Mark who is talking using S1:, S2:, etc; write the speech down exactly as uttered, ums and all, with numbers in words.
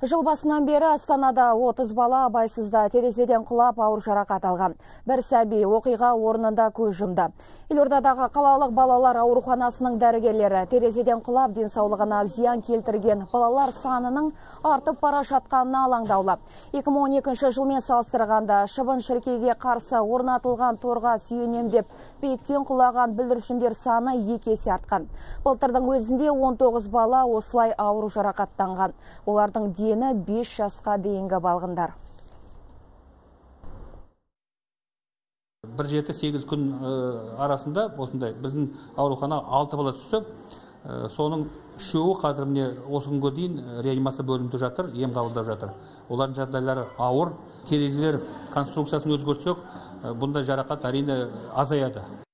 S1: Жыл басынан бері Астанада отыз бала абайсызда терезеден құлап ауыр жарақат алған. Бір сәби оқиға орнында көз жұмды. Елордадағы қалалық балалар ауруханасының дәрігерлері терезеден құлап денсаулығына зиян келтірген балалар санының артып бара жатқанына алаңдаулы. екі мың он екінші жылмен салыстырғанда шыбын-шіркейге қарсы орнатылған торға сүйенем деп биіктен құлаған бүлдіршіндер саны екі есе артқан. Былтырдың өзінде он тоғыз бала осылай ауыр жарақаттанған. Олардың дені бес жасқа дейінгі балғындар.
S2: бір жеті сегіз күн арасында осындай біздің аурухана алты бала түсті. Соның үшеуі қазір міне осы күнге дейін реанимация бөлімінде жатыр, ем қабылдап жатыр. Олардың жағдайлары ауыр. Терезелер конструкциясын өзгертсек, бұндай жарақат әрине азаяды.